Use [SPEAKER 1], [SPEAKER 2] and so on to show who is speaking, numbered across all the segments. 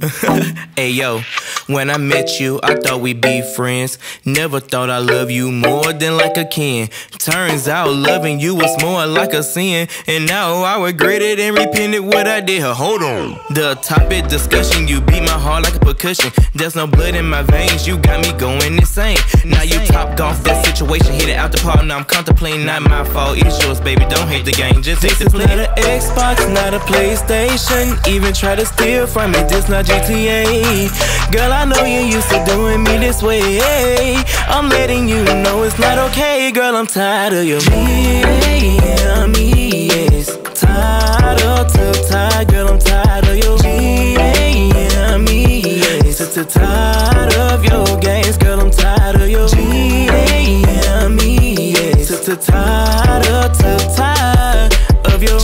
[SPEAKER 1] Hey yo, when I met you, I thought we'd be friends. Never thought I love you more than like a kin. Turns out loving you was more like a sin. And now I regret it and repented what I did. Hold on. The topic discussion, you beat my heart like a percussion. There's no blood in my veins, you got me going insane. Now you topped off that situation, hit it out the park. Now I'm contemplating, not my fault, it's yours, baby. Don't hate the game, just hate the play. This is not an Xbox, not a PlayStation. Even try to steal from me, this not GTA. Girl, I know you used to doing me this way. I'm letting you know it's not okay. Girl, I'm tired of your yes. Tired of tired, girl, I'm tired of your yes. Tired of your games, girl, I'm tired of your yes. Tired of your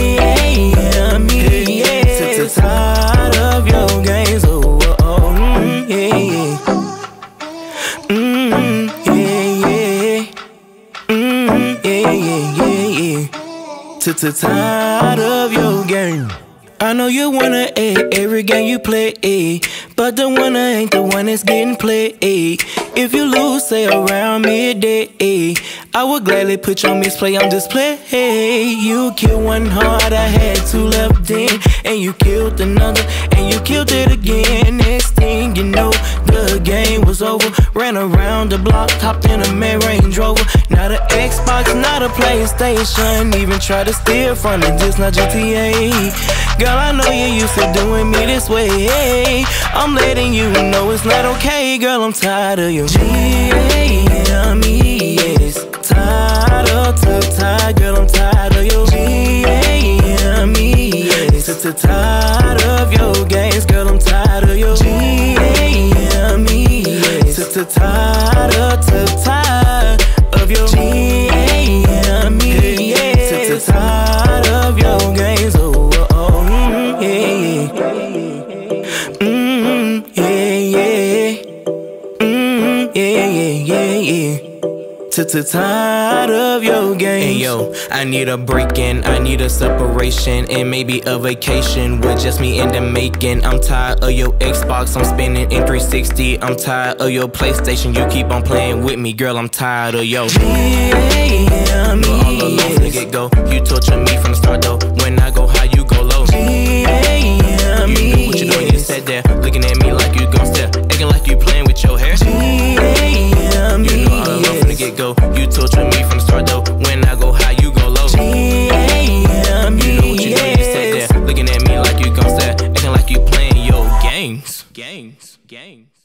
[SPEAKER 1] yes. Tired of your games, tired of your game. I know you wanna every game you play, but the winner ain't the one that's getting played. If you lose, say around midday, I would gladly put your misplay on display. You killed one heart, I had two left in, and you killed another, and you killed it again. Next thing you know, the game was over. Ran around the block, hopped in a mid-range Rover. Not an Xbox, not a PlayStation. Even try to steal from it, just not GTA. Girl, I know you used to doing me this way. I'm letting you know it's not okay. Girl, I'm tired of your yes. Tired of tired, girl, I'm tired of your yes. Tired of your games, girl, I'm tired of your yes. Tired of your yes. Tired of your games, tired of your games. Hey yo, I need a break in, I need a separation, and maybe a vacation with just me in the making. I'm tired of your Xbox, I'm spinning in 360. I'm tired of your PlayStation, you keep on playing with me. Girl, I'm tired of your you all alone from the get-go. You torture me from the start though. When I go high, you go low. You knew what you doing, you sat there looking at me like you gon' stare, acting like you playing with your hair. You know all alone from the get-go. You torture me from the start though. When I go high, you go low. You know what you doing, you sat there looking at me like you gon' stare, acting like you playing your games.